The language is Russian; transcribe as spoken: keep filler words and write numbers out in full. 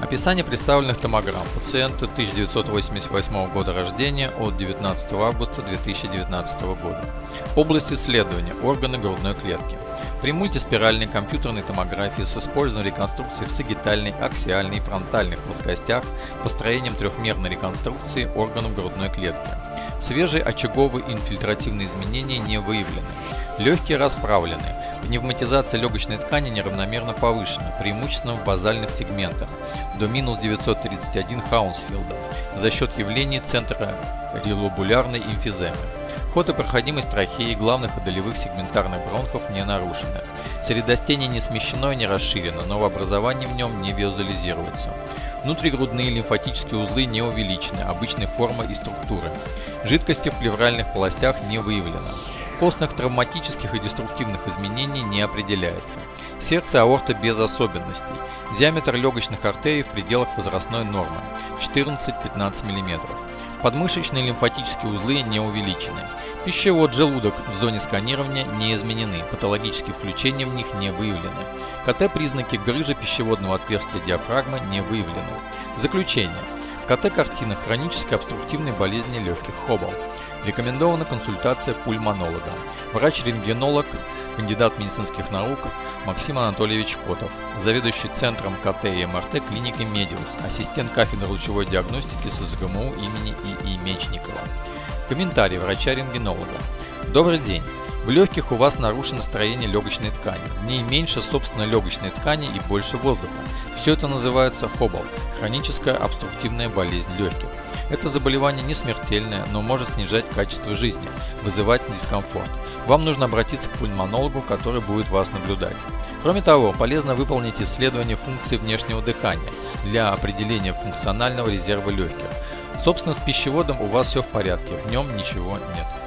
Описание представленных томограмм пациента тысяча девятьсот восемьдесят восьмого года рождения от девятнадцатого августа две тысячи девятнадцатого года. Область исследования – органы грудной клетки. При мультиспиральной компьютерной томографии с использованием реконструкции в сагитальной, аксиальной и фронтальных плоскостях построением трехмерной реконструкции органов грудной клетки. Свежие очаговые инфильтративные изменения не выявлены. Легкие расправлены. Пневматизация легочной ткани неравномерно повышена, преимущественно в базальных сегментах, до минус девятьсот тридцать один Хаунсфилда, за счет явлений центра релобулярной эмфиземы. Ход и проходимость трахеи главных и долевых сегментарных бронхов не нарушены. Средостение не смещено и не расширено, новообразование в нем не визуализируется. Внутригрудные лимфатические узлы не увеличены, обычной формы и структуры. Жидкости в плевральных полостях не выявлено. Костных травматических и деструктивных изменений не определяется. Сердце аорта без особенностей. Диаметр легочных артерий в пределах возрастной нормы четырнадцать-пятнадцать миллиметров. Подмышечные лимфатические узлы не увеличены. Пищевод, желудок в зоне сканирования не изменены, патологические включения в них не выявлены. КТ признаки грыжи пищеводного отверстия диафрагмы не выявлены. Заключение. КТ-картина хронической обструктивной болезни легких Хоббл. Рекомендована консультация пульмонолога. Врач-рентгенолог, кандидат медицинских наук Максим Анатольевич Котов, заведующий центром КТ и МРТ клиники Медиус, ассистент кафедры лучевой диагностики СЗГМУ имени И И Мечникова. Комментарий врача-рентгенолога. Добрый день. В легких у вас нарушено строение легочной ткани. В ней меньше собственно легочной ткани и больше воздуха. Все это называется Хоббл, хроническая обструктивная болезнь легких. Это заболевание не смертельное, но может снижать качество жизни, вызывать дискомфорт. Вам нужно обратиться к пульмонологу, который будет вас наблюдать. Кроме того, полезно выполнить исследование функции внешнего дыхания для определения функционального резерва легких. Собственно, с пищеводом у вас все в порядке, в нем ничего нет.